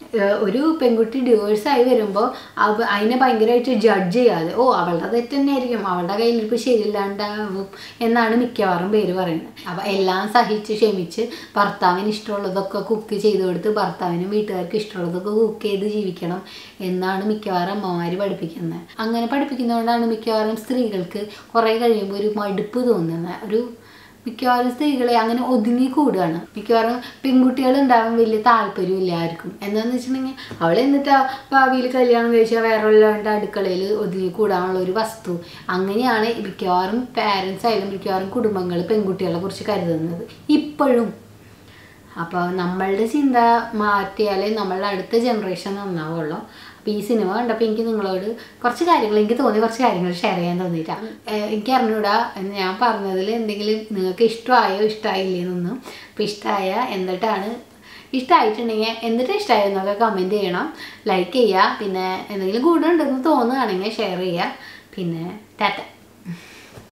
ഒരു പെൺകുട്ടി ഡിവോഴ്സായി വരുമ്പോൾ അവ അതിനെ ഭയങ്കരമായിട്ട് ജഡ്ജ് ചെയ്യാതെ, ഓ അവളുടെ തെറ്റ് തന്നെ ആയിരിക്കും, അവളുടെ കയ്യിലിപ്പോൾ ശരിയില്ലാണ്ടാവും എന്നാണ് മിക്കവാറും പേര് പറയുന്നത്. അപ്പോൾ എല്ലാം സഹിച്ച് ക്ഷമിച്ച് ഭർത്താവിന് ഇഷ്ടമുള്ളതൊക്കെ കുക്ക് ചെയ്ത് കൊടുത്ത് ഭർത്താവിനും വീട്ടുകാർക്ക് ഇഷ്ടമുള്ളതൊക്കെ കുക്ക് ചെയ്ത് ജീവിക്കണം എന്നാണ് മിക്കവാറും അമ്മമാർ പഠിപ്പിക്കുന്നത്. അങ്ങനെ പഠിപ്പിക്കുന്നതുകൊണ്ടാണ് മിക്കവാറും സ്ത്രീകൾക്ക് കുറേ കഴിയുമ്പോൾ ഒരു മടുപ്പ് തോന്നുന്നത്. ഒരു മിക്കവാറും സ്ത്രീകളെ അങ്ങനെ ഒതുങ്ങി കൂടുകയാണ്. മിക്കവാറും പെൺകുട്ടികൾ ഉണ്ടാവാൻ വലിയ താല്പര്യമില്ല ആർക്കും. എന്താണെന്ന് വെച്ചിട്ടുണ്ടെങ്കിൽ അവൾ എന്നിട്ട് ഭാവിയിൽ കല്യാണം കഴിച്ചാൽ വേറെ ഉള്ളവരുടെ അടുക്കളയിൽ ഒതുങ്ങി കൂടാനുള്ള ഒരു വസ്തു. അങ്ങനെയാണ് മിക്കവാറും പാരൻസ് ആയാലും മിക്കവാറും കുടുംബങ്ങൾ പെൺകുട്ടികളെ കുറിച്ച് കരുതുന്നത് ഇപ്പോഴും. അപ്പോൾ നമ്മളുടെ ചിന്ത മാറ്റിയാലേ നമ്മളുടെ അടുത്ത ജനറേഷൻ നന്നാവുള്ളൂ. അപ്പോൾ ഈ സിനിമ കണ്ടപ്പോൾ എനിക്ക് നിങ്ങളോട് കുറച്ച് കാര്യങ്ങൾ, എനിക്ക് തോന്നി കുറച്ച് കാര്യങ്ങൾ ഷെയർ ചെയ്യാൻ തോന്നിയിട്ടാണ്. എനിക്ക് അറിഞ്ഞൂടാ ഞാൻ പറഞ്ഞതിൽ എന്തെങ്കിലും നിങ്ങൾക്ക് ഇഷ്ടമായോ ഇഷ്ടമായില്ലേന്നൊന്നും. അപ്പോൾ ഇഷ്ടമായ എന്നിട്ടാണ് ഇഷ്ടമായിട്ടുണ്ടെങ്കിൽ എന്നിട്ട് ഇഷ്ടമായെന്നൊക്കെ കമൻറ്റ് ചെയ്യണം, ലൈക്ക് ചെയ്യുക. പിന്നെ എന്തെങ്കിലും ഗുണം ഉണ്ടെന്ന് തോന്നുകയാണെങ്കിൽ ഷെയർ ചെയ്യുക. പിന്നെ ടാറ്റ.